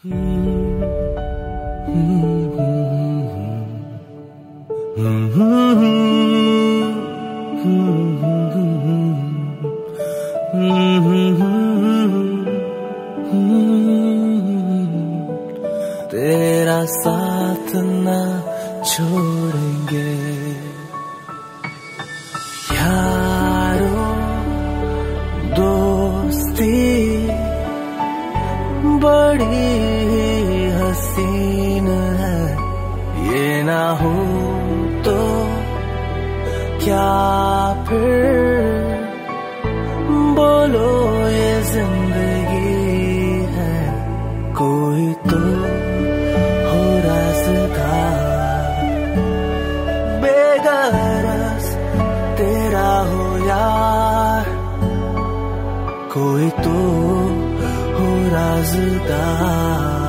तेरा साथ ना छोड़ेंगे यारो, दोस्ती बड़ी हसीन है, ये ना हो तो क्या फिर बोलो ये जिंदगी है। कोई तो हो राज़दार, बेगरज तेरा हो यार, कोई तो हो राज़दार।